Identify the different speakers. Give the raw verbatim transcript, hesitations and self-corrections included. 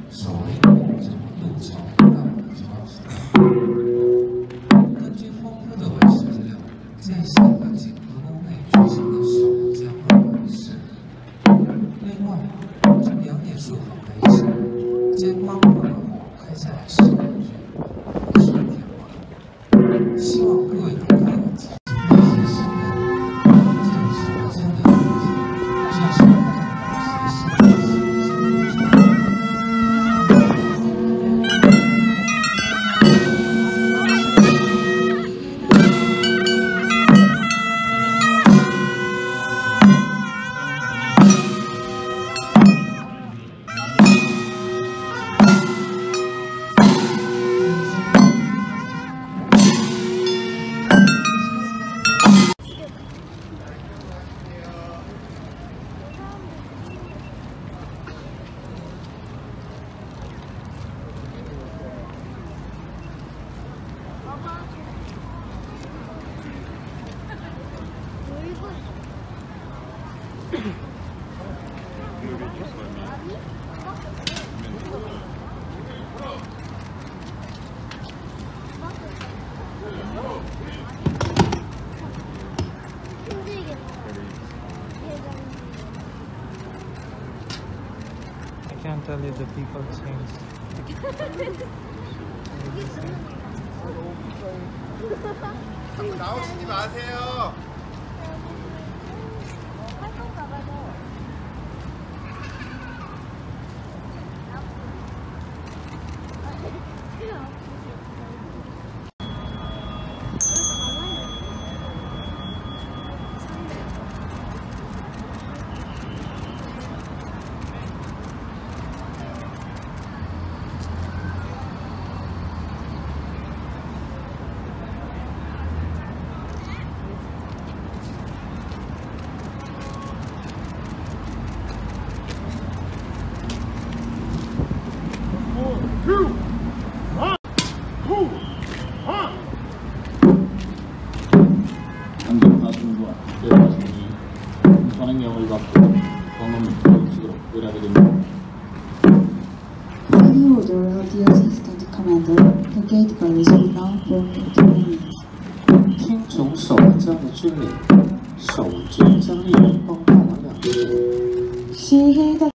Speaker 1: 守卫队这么渡桥让我们消失。根据丰富的文史资料，在下个景德宫内举行的守江岸仪式。另外，从两点十五分开始，将光复的火开在十五区，十五天晚。希望各位能看得见这些时代，在守江的东西，像是随时的形象。
Speaker 2: I can't tell you the people changed.
Speaker 3: 나오시지 마세요.
Speaker 4: 안전하신과 대화하시니 선행령을 받고 경험을 보여주도록 의뢰하게 됩니다.
Speaker 5: By the order of the Assistant Commander, the gate guards will now form into lanes.
Speaker 1: 听从守江的军令，守军将令人崩坏了两个人。